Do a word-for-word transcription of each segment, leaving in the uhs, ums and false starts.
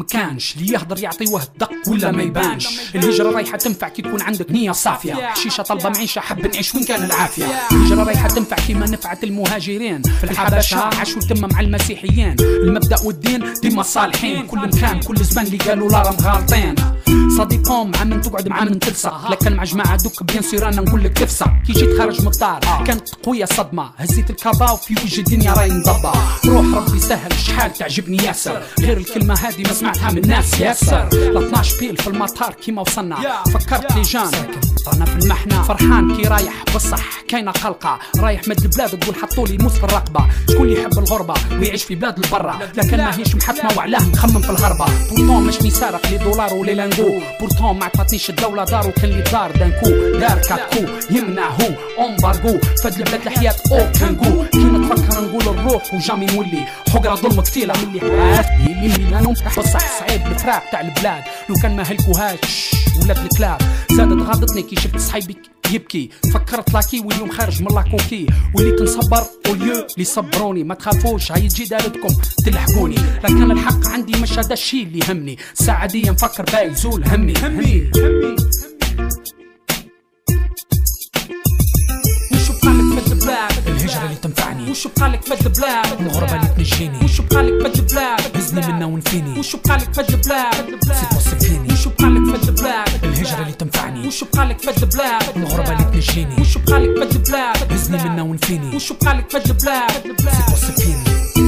كانش اللي يهضر يعطي وهد دق ولا ما يبانش. الهجرة رايحة تنفع كي تكون عندك نية صافية، حشيشة طلبة معيشة حب نعيش وين كان العافية. الهجرة رايحة تنفع كيما نفعت المهاجرين في الحبشة عاشوا تما مع المسيحيين. المبدأ والدين ديما صالحين، كل مكان كل زمان اللي قالوا لا راهم غالطين. صديقهم مع من تقعد مع من تلصق، لكن مع جماعة دوك بيان سير انا نقول لك تفسق. كي جيت خارج من الدار كانت قوية صدمة، هزيت الكابا وفي وجه الدنيا راهي مضبة. روح ربي سهل شحال تعجبني ياسر، غير الكلمة هذه ما سمعتها من ناس ياسر. اثناش بيل في المطار كيما وصلنا فكرت لي جان طرنا في المحنة. فرحان كي رايح بصح كاينة قلقة، رايح مد البلاد تقول حطولي موس في الرقبة. شكون اللي يحب الغربة ويعيش في بلاد البرة، لكن ماهيش محتمة وعلاه نخمم في الهربة. بورتون ماشني سارق لي دولار ولي لانجو، بورتون ما عطاتنيش الدولة دار وكان لي دار دانكو دار كاتكو يمنع هو امبارغو. فد البلاد الحياة او كانجو كي نتفكر نقول الروح وجامي نولي حقرة ظلم كتيلة من اللي عارف يلي ميلانو. بصح صعيب الفراق تاع البلاد لو كان ما هلكوهاش ولاد الكلاب. زادت غاضتني كي شفت صحيبي يبكي، فكرت لاكي واليوم خارج من لاكوكي. وليت نصبر اوليو اللي صبروني، ما تخافوش هاي تجي دارتكم تلحقوني. لكن الحق عندي مش هذا الشي اللي يهمني، ساعة دي نفكر باقي يزول همي همي همي. وشو بقالك في البلاد الهجرة اللي تنفعني، وشو بقالك في البلاد الغربة اللي تنجيني، وشو بقالك في البلاد هزني منا ونفيني، وشو بقالك في البلاد نسيت وصفيني، وشو بقالك في البلاد الهجرة اللي تنفعني، وشو بقالك في البلاد الغربة اللي تنجيني، وشو بقالك في البلاد هزني منا ونفيني، وشو بقالك في البلاد نسيت وصفيني.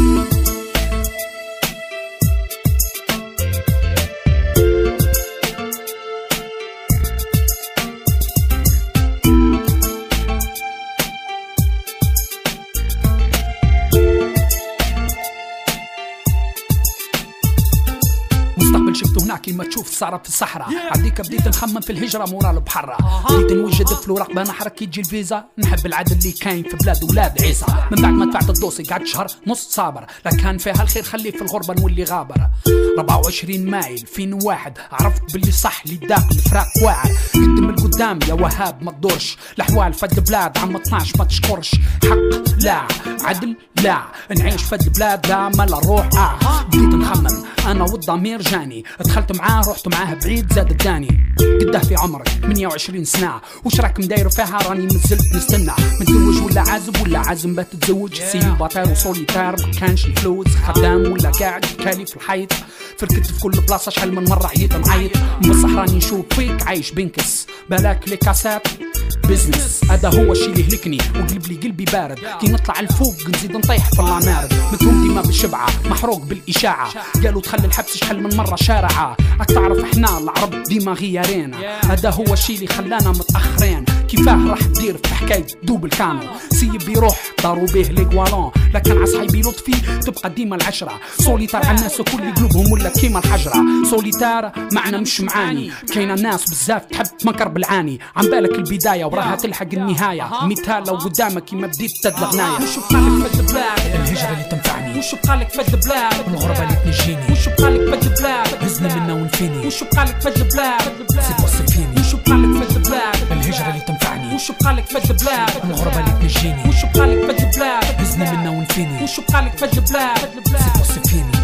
شفته هناك كيما تشوف السهرة في الصحراء. عديك بديت نخمم في الهجرة مورا البحرة، بديت نوجد في الورق بان حرك كي تجي الفيزا. نحب العدل اللي كاين في بلاد ولاد عيسى. من بعد ما دفعت الدوسي قعدت شهر نص صابر، لكان فيها الخير خليه في الغربة نولي غابر. أربعة وعشرين ماي ألفين وواحد عرفت باللي صح اللي داق الفراق واعر. قدم القدام يا وهاب ما تدورش، الاحوال فد بلاد عم اثناش ما تشكرش. حق لا عدل لا نعيش فد بلاد لا مال الروح. اه بديت نخمم انا والضمير جاني، دخلت معاه رحت معاه بعيد زاد الداني. قده في عمرك ثمانية وعشرين سنة، وش راك مداير فيها راني مازلت نستنى. متزوج ولا عازب ولا عازم بات تتزوج، سيليباتير وسوليتير مكانش الفلوس. خدام ولا قاعد كالي في الحيط، فركت في كل بلاصة شحال من مرة عييت نعيط. بصح راني نشوف فيك عايش بنكس، بالك لي كاسات بزنس. هذا هو الشي اللي هلكني وقلب لي قلبي بارد. كي نطلع الفوق نزيد نطيح في اللامارد. متهم ديما بالشبعة محروق بالإشاعة، قالوا تخلي الحبس شحال من مرة شارعة. راك تعرف احنا العرب ديما غيارين، هذا هو الشي اللي خلانا متأخرين. كيفاه راح تدير في حكاية دوب الكانو، سيب يروح داروا به ليكوالون. لكن عصحيبي لطفي تبقى ديما العشرة. سوليتار على الناس وكل قلوبهم ولا كيما الحجرة. سوليتار معنا مش معاني، كاينة ناس بزاف تحب تمكر بالعاني. عم بالك البداية وراها تلحق النهاية، مثال لو قدامك كيما بديت تدلق ناية. وشو بقالك في البلاد الهجرة اللي تنفعني، وشو بقالك في البلاد الغربة اللي تنجيني، وشو بقالك في البلاد هزني منا ونفيني، وشو بقالك في البلاد نسيت وصفيني، وشو بقالك في البلاد الهجرة اللي تنفعني، وشو بقالك في البلاد الغربة اللي تنجيني، وشو بقالك في البلاد هزني منا ونفيني، وشو بقالك في البلاد نسيت وصفيني.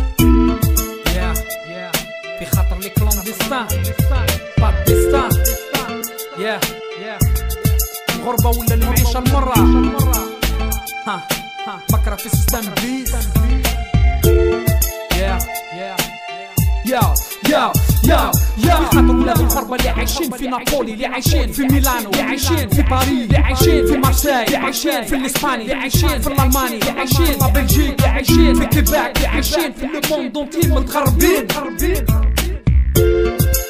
في خاطر لي كلونديستان باكستان، يا الغربة ولا المعيشة المرة. ها ها مكرة في سيستم بليز. يا يا يا يا يا يا في خاطر ولاد الغربة اللي عايشين في نابولي، اللي عايشين في ميلانو، اللي عايشين في باريس، اللي عايشين في مارسيل، اللي عايشين في الاسباني، اللي عايشين في الالماني، اللي عايشين في بلجيك، اللي عايشين في كيباك، اللي عايشين في الموند انتي متغربين.